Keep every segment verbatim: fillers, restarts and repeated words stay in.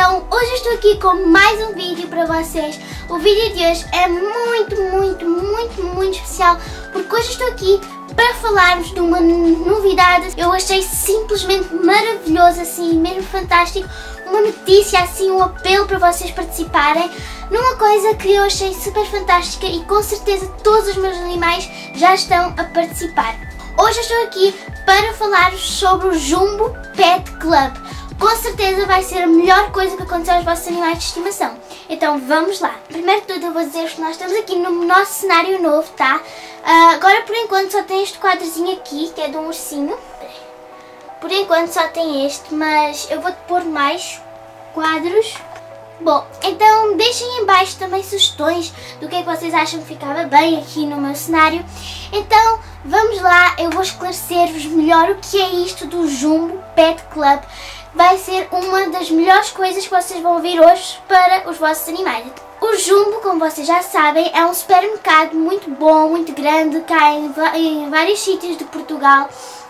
Então hoje eu estou aqui com mais um vídeo para vocês. O vídeo de hoje é muito, muito, muito, muito especial, porque hoje estou aqui para falar-vos de uma novidade. Eu achei simplesmente maravilhoso, assim, mesmo fantástico. Uma notícia, assim, um apelo para vocês participarem numa coisa que eu achei super fantástica e com certeza todos os meus animais já estão a participar. Hoje eu estou aqui para falar-vos sobre o Jumbo Pet Club. Com certeza vai ser a melhor coisa que aconteceu aos vossos animais de estimação. Então vamos lá. Primeiro de tudo eu vou dizer que nós estamos aqui no nosso cenário novo, tá? Uh, agora por enquanto só tem este quadrozinho aqui, que é de um ursinho. Por enquanto só tem este, mas eu vou-te pôr mais quadros. Bom, então deixem em baixo também sugestões do que é que vocês acham que ficava bem aqui no meu cenário. Então vamos lá, eu vou esclarecer-vos melhor o que é isto do Jumbo Pet Club. Vai ser uma das melhores coisas que vocês vão ouvir hoje para os vossos animais. O Jumbo, como vocês já sabem, é um supermercado muito bom, muito grande, cá em, em vários sítios de Portugal.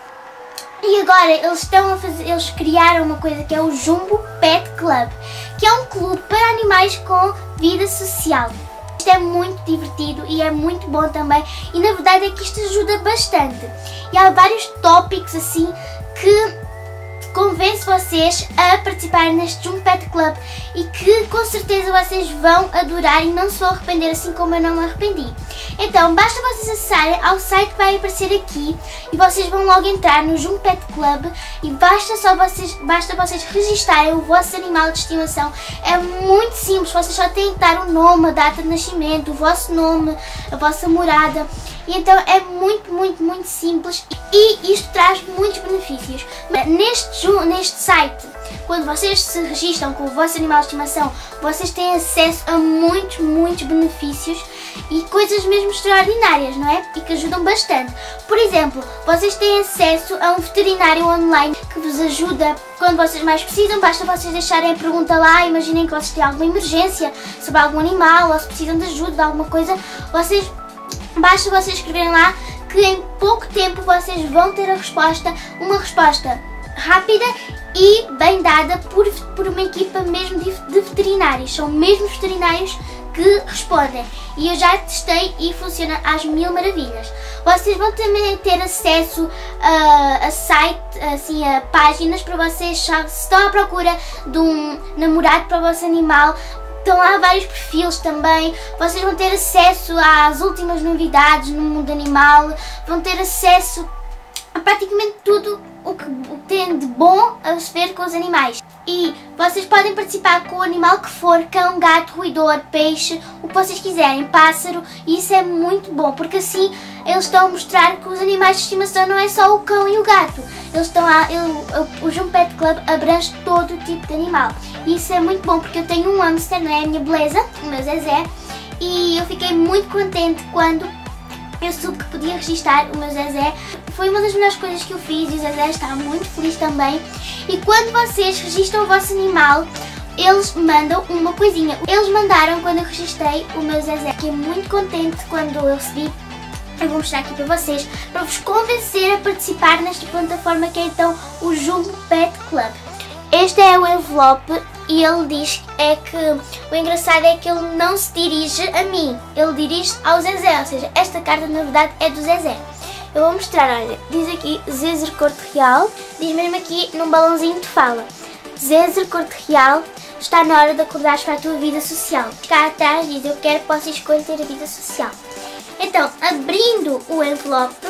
E agora eles estão a fazer, eles criaram uma coisa que é o Jumbo Pet Club, que é um clube para animais com vida social. Isto é muito divertido e é muito bom também, e na verdade é que isto ajuda bastante. E há vários tópicos assim que convence vocês a participarem neste Jumbo Pet Club e que com certeza vocês vão adorar e não se vão arrepender, assim como eu não me arrependi. Então basta vocês acessarem ao site que vai aparecer aqui e vocês vão logo entrar no Jumbo Pet Club e basta só vocês, basta vocês registarem o vosso animal de estimação. É muito simples, vocês só têm que dar o nome, a data de nascimento, o vosso nome, a vossa morada. E então é muito, muito, muito simples e isto traz muitos benefícios. Neste, neste site, quando vocês se registram com o vosso animal de estimação, vocês têm acesso a muitos, muitos benefícios e coisas mesmo extraordinárias, não é? E que ajudam bastante. Por exemplo, vocês têm acesso a um veterinário online que vos ajuda quando vocês mais precisam. Basta vocês deixarem a pergunta lá, imaginem que vocês têm alguma emergência sobre algum animal ou se precisam de ajuda de alguma coisa, vocês... Basta vocês escreverem lá que em pouco tempo vocês vão ter a resposta, uma resposta rápida e bem dada por, por uma equipa mesmo de, de veterinários. São mesmo veterinários que respondem e eu já testei e funciona às mil maravilhas. Vocês vão também ter acesso a, a site, assim, a páginas para vocês, se estão à procura de um namorado para o vosso animal. Estão lá vários perfis também, vocês vão ter acesso às últimas novidades no mundo animal, vão ter acesso a praticamente tudo o que, o que tem de bom a se ver com os animais. E vocês podem participar com o animal que for, cão, gato, roedor, peixe, o que vocês quiserem, pássaro, e isso é muito bom, porque assim eles estão a mostrar que os animais de estimação não é só o cão e o gato, eles estão a, ele, o Jumbo Pet Club abrange todo o tipo de animal. E isso é muito bom porque eu tenho um hamster, não é? A minha beleza, o meu Zezé, e eu fiquei muito contente quando eu soube que podia registar o meu Zezé. Foi uma das melhores coisas que eu fiz e o Zezé está muito feliz também. E quando vocês registram o vosso animal, eles mandam uma coisinha. Eles mandaram quando eu registrei o meu Zezé. Fiquei muito contente quando eu recebi. Eu vou mostrar aqui para vocês, para vos convencer a participar nesta plataforma que é então o Jumbo Pet Club. Este é o envelope e ele diz é que o engraçado é que ele não se dirige a mim, ele dirige-se ao Zezé, ou seja, esta carta na verdade é do Zezé. Eu vou mostrar, olha, diz aqui Zézer Corte Real, diz mesmo aqui num balãozinho de fala: Zézer Corte Real, está na hora de acordares para a tua vida social. Cá atrás diz: eu quero que possas escolher ter a vida social. Então, abrindo o envelope,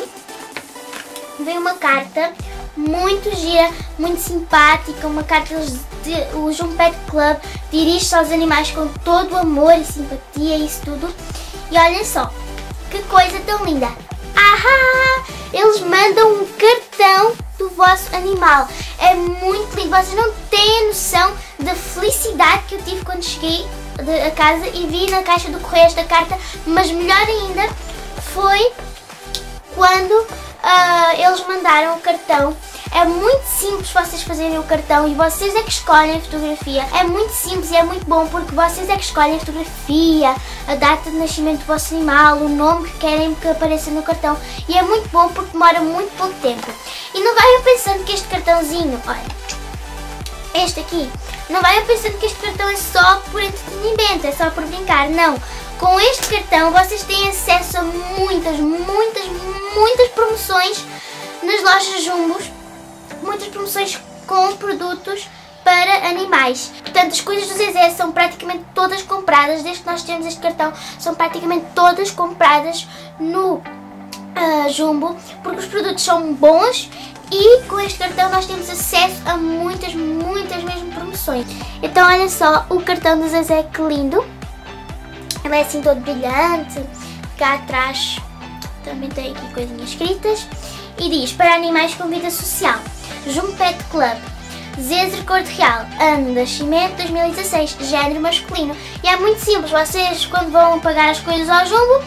vem uma carta muito gira, muito simpática, uma carta de o Jumbo Pet Club dirige-se aos animais com todo o amor e simpatia e isso tudo. E olhem só, que coisa tão linda! Ahá! Eles mandam um cartão do vosso animal. É muito lindo, vocês não têm a noção da felicidade que eu tive quando cheguei a casa e vi na caixa do correio esta carta, mas melhor ainda foi quando uh, eles mandaram o cartão. É muito simples vocês fazerem o cartão e vocês é que escolhem a fotografia. É muito simples e é muito bom porque vocês é que escolhem a fotografia, a data de nascimento do vosso animal, o nome que querem que apareça no cartão. E é muito bom porque demora muito pouco tempo. E não vai pensando que este cartãozinho, olha, este aqui, Não vai pensando que este cartão é só por entretenimento, é só por brincar, não. Com este cartão vocês têm acesso a muitas, muitas, muitas promoções nas lojas Jumbos, muitas promoções com produtos para animais. Portanto, as coisas do Zezé são praticamente todas compradas, desde que nós temos este cartão, são praticamente todas compradas no uh, Jumbo, porque os produtos são bons e com este cartão nós temos acesso a muitas, muitas mesmo promoções. Então olha só o cartão do Zezé, que lindo. Ele é assim todo brilhante, cá atrás também tem aqui coisinhas escritas e diz: para animais com vida social, Jumbo Pet Club, Zezer Cor de Real, ano de nascimento dois mil e dezasseis, género masculino. E é muito simples, vocês quando vão pagar as coisas ao Jumbo,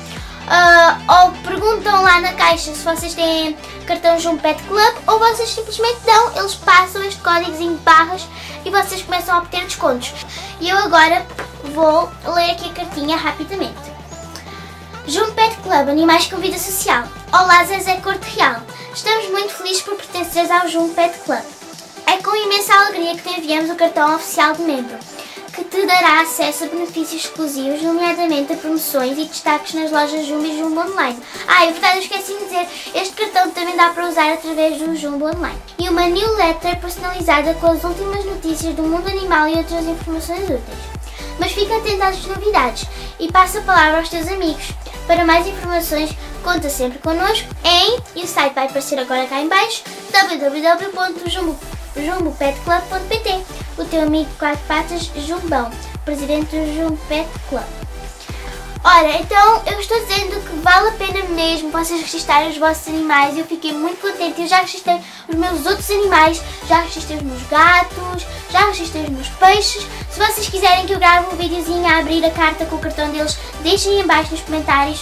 uh, ou perguntam lá na caixa se vocês têm cartão Jumbo Pet Club, ou vocês simplesmente dão, eles passam este códigozinho de barras e vocês começam a obter descontos. E eu agora vou ler aqui a cartinha rapidamente. Jumbo Pet Club, animais com vida social. Olá Zezé Cor de Real, estamos muito felizes por pertenceres ao Jumbo Pet Club. É com imensa alegria que te enviamos o cartão oficial de membro, que te dará acesso a benefícios exclusivos, nomeadamente a promoções e destaques nas lojas Jumbo e Jumbo Online. Ah, é verdade, eu esqueci de dizer, este cartão também dá para usar através do Jumbo Online. E uma newsletter personalizada com as últimas notícias do mundo animal e outras informações úteis. Mas fica atento às novidades e passa a palavra aos teus amigos. Para mais informações, conta sempre connosco em, e o site vai aparecer agora cá em baixo, w w w ponto jumbo pet club ponto p t. O teu amigo quatro patas, Jumbão, presidente do Jumbo Pet Club. Ora, então eu estou dizendo que vale a pena mesmo vocês registarem os vossos animais. Eu fiquei muito contente, eu já registrei os meus outros animais, já registrei os meus gatos, já registrei os meus peixes. Se vocês quiserem que eu grave um videozinho a abrir a carta com o cartão deles, deixem aí em baixo nos comentários.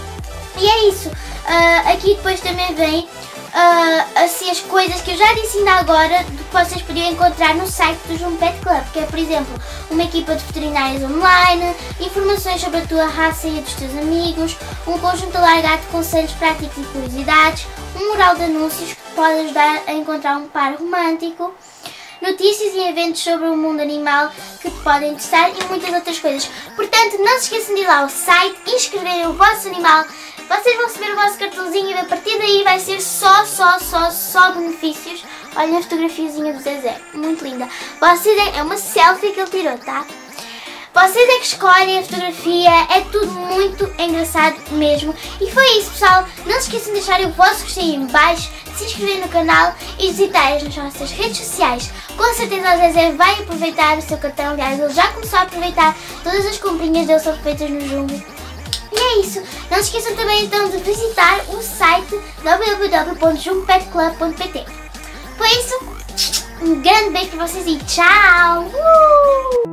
E é isso, uh, aqui depois também vem uh, assim as coisas que eu já disse ainda agora, do que vocês podiam encontrar no site do Jumbo Pet Club, que é, por exemplo, uma equipa de veterinários online, informações sobre a tua raça e a dos teus amigos, um conjunto alargado de conselhos práticos e curiosidades, um mural de anúncios que te pode ajudar a encontrar um par romântico, notícias e eventos sobre o mundo animal que te podem interessar e muitas outras coisas. Portanto, não se esqueçam de ir lá ao site, inscreverem o vosso animal, vocês vão receber o vosso cartãozinho e a partir daí vai ser só, só, só, só benefícios. Olha a fotografiazinha do Zezé, muito linda. Vocês é, é uma selfie que ele tirou, tá? Vocês é que escolhem a fotografia, é tudo muito engraçado mesmo. E foi isso, pessoal. Não se esqueçam de deixarem o vosso gostei em baixo, de se inscreverem no canal e visitarem as nossas redes sociais. Com certeza o Zezé vai aproveitar o seu cartão, aliás, ele já começou a aproveitar, todas as comprinhas dele são feitas no Jumbo. E é isso. Não se esqueçam também então de visitar o site w w w ponto jumbo pet club ponto p t. Foi isso. Um grande beijo para vocês e tchau! Uh!